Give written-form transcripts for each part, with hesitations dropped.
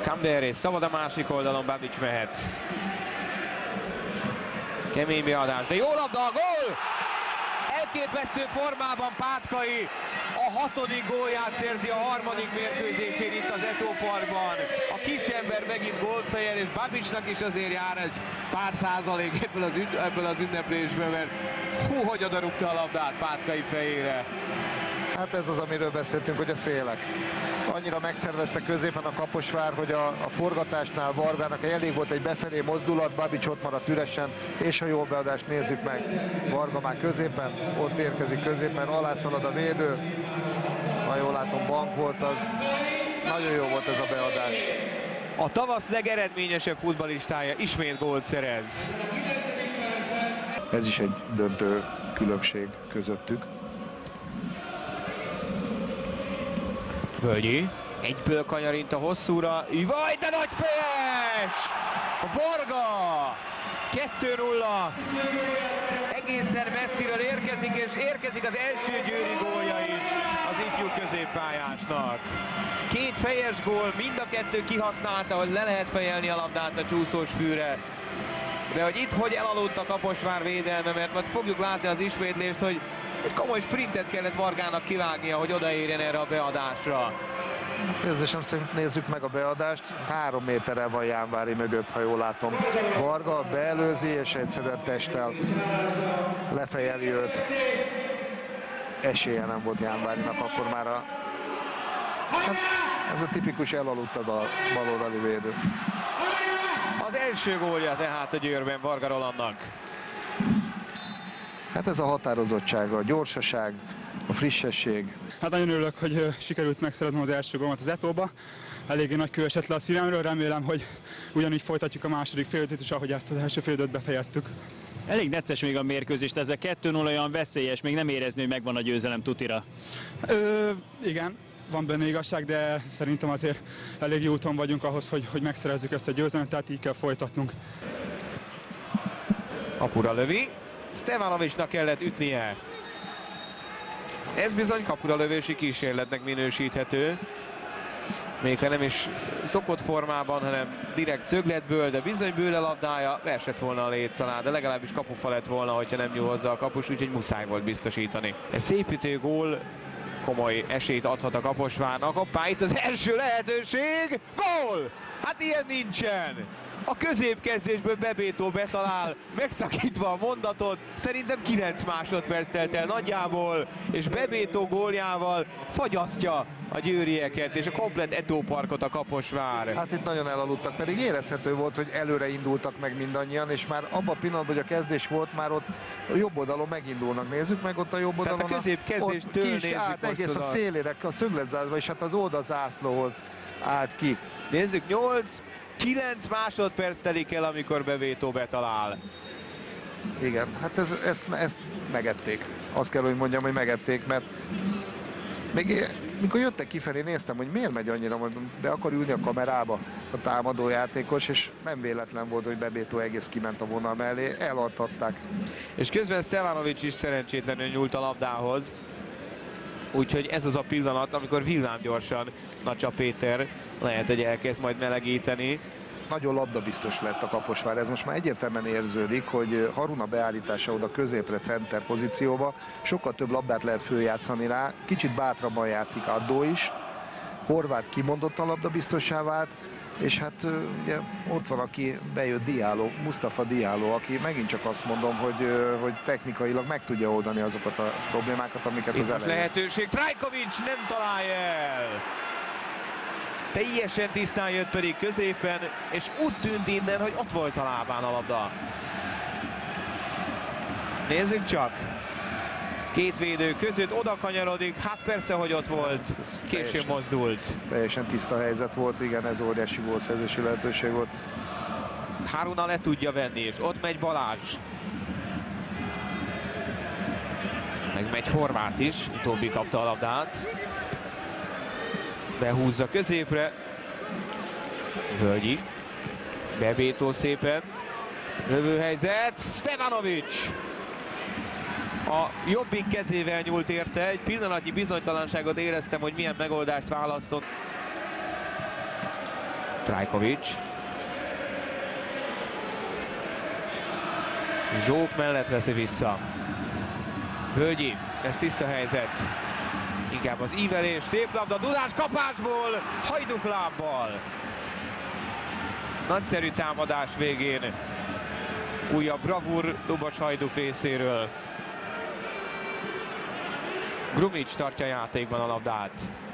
Kamder és szabad a másik oldalon, Babic mehet. Kemény beadás, de jó labda, a gól! Elképesztő formában Pátkai a 6. gólját szerzi a 3. mérkőzésén itt az Eto Parkban. A kisember megint gólt fejel, és Babicnak is azért jár egy pár százalék ebből az ünneplésből, mert hú, hogy odarúgta a labdát Pátkai fejére. Hát ez az, amiről beszéltünk, hogy a szélek. Annyira megszervezte középen a Kaposvár, hogy a forgatásnál Vargának elég volt egy befelé mozdulat, Babic ott maradt üresen, és a jó beadást nézzük meg. Varga már középen, ott érkezik középen, alászalad a védő. Ha jól látom, bank volt az. Nagyon jó volt ez a beadás. A tavasz legeredményesebb futballistája ismét gólt szerez. Ez is egy döntő különbség közöttük. Völgyi, egyből kanyarint a hosszúra, vaj, de nagy fejes! Varga! 2-0, egészen messziről érkezik, és érkezik az első győri gólja is az ifjú középpályásnak. 2 fejes gól, mind a 2 kihasználta, hogy le lehet fejelni a labdát a csúszós fűre. De hogy itt hogy elaludt a Kaposvár védelme, mert majd fogjuk látni az ismétlést, hogy egy komoly sprintet kellett Vargának kivágnia, hogy odaérjen erre a beadásra. Érzésem szerint nézzük meg a beadást. 3 méterrel van Jánvári mögött, ha jól látom. Varga beelőzi, és egyszerűen testtel lefejeli őt. Esélye nem volt Jánvárinak, akkor már hát ez a tipikus elaludt a baloldali védő. Az első gólja tehát a Győrben Varga Rolandnak. Hát ez a határozottsága, a gyorsaság, a frissesség. Hát nagyon örülök, hogy sikerült megszereznem az első gólomat az Etóba. Eléggé nagy kő esett le a szívemről, remélem, hogy ugyanígy folytatjuk a második félidőt is, ahogy ezt az első félidőt befejeztük. Elég necces még a mérkőzést, ez a 2-0 olyan veszélyes, még nem érezni, hogy megvan a győzelem tutira. Igen, van benne igazság, de szerintem azért elég jó úton vagyunk ahhoz, hogy megszerezzük ezt a győzelmet, tehát így kell folytatnunk. Kapura lövi, Stevanovicsnak kellett ütnie. Ez bizony kapura lövési kísérletnek minősíthető. Még ha nem is szokott formában, hanem direkt szögletből, de bizony Bőle labdája esett volna a léc alá, de legalábbis kapufa lett volna, hogyha nem nyúl hozzá a kapus, úgyhogy muszáj volt biztosítani. Ez szépítő gól, komoly esélyt adhat a Kaposvárnak. Hoppá, itt az első lehetőség, gól! Hát ilyen nincsen! A középkezdésből Bebétó betalál, megszakítva a mondatot, szerintem 9 másodperc telt el nagyjából, és Bebétó góljával fagyasztja a győrieket és a komplett Eto Parkot a Kaposvár. Hát itt nagyon elaludtak, pedig érezhető volt, hogy előre indultak meg mindannyian, és már abban a pillanatban, hogy a kezdés volt, már ott a jobb oldalon megindulnak. Nézzük meg ott a jobb oldalon. Tehát a középkezdéstől nézzük át, egész a szélére, a szögletzászba, és hát az oldalzászlóhoz állt ki. Nézzük, 9 másodperc telik el, amikor Bebétó betalál. Igen, hát ezt megették. Azt kell, hogy mondjam, hogy megették, mert még mikor jöttek kifelé, néztem, hogy miért megy annyira, mondom, be akar ülni a kamerába a támadó játékos, és nem véletlen volt, hogy Bebétó egész kiment a vonal mellé, eladtatták. És közben Stevanovics is szerencsétlenül nyúlt a labdához. Úgyhogy ez az a pillanat, amikor villámgyorsan Nacsa Péter lehet, hogy elkezd majd melegíteni. Nagyon labdabiztos lett a Kaposvár, ez most már egyértelműen érződik, hogy Haruna beállítása oda középre, center pozícióba, sokkal több labdát lehet följátszani rá, kicsit bátrabban játszik Addó is, Horváth kimondottan labdabiztossá vált, és hát ugye ott van, aki bejött Diallo, Mustafa Diallo, aki megint csak azt mondom, hogy technikailag meg tudja oldani azokat a problémákat, amiket itt az elején. Lehetőség, Trajkovics nem találja el! Teljesen tisztán jött pedig középen, és úgy tűnt innen, hogy ott volt a lábán a labda. Nézzük csak! 2 védő között oda kanyarodik, hát persze, hogy ott volt, későn mozdult. Teljesen tiszta helyzet volt, igen, ez óriási gólszerzési lehetőség volt. Haruna le tudja venni, és ott megy Balázs. Megmegy Horváth is, utóbbi kapta a labdát. Behúzza középre. Völgyi. Bebétó szépen. Lövőhelyzet. Stevanovics. A jobbik kezével nyúlt érte. Egy pillanatnyi bizonytalanságot éreztem, hogy milyen megoldást választott. Trajkovic. Zsók mellett veszi vissza. Völgyi, ez tiszta helyzet. Inkább az ívelés, szép labda, Dudás kapásból, Hajduk lábbal. Nagyszerű támadás végén. Újabb bravúr Lubos Hajduk részéről. Grumic tartja játékban a labdát.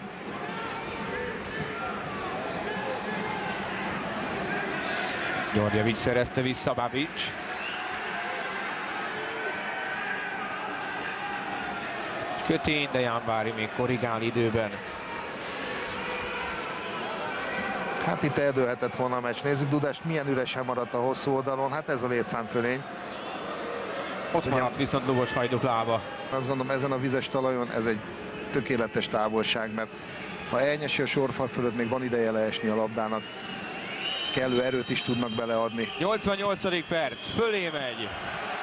Györgyevics szerezte vissza, Babic. Kötény, de Jánvári még korrigál időben. Hát itt eldőlhetett volna a meccs. Nézzük Dudást, milyen üresen maradt a hosszú oldalon. Hát ez a létszámfölény. Ott maradt viszont Lubos Hajduk lába. Azt gondolom, ezen a vizes talajon ez egy tökéletes távolság, mert ha elnyesi a sorfal fölött, még van ideje leesni a labdának. Kellő erőt is tudnak beleadni. 88. perc, fölé megy.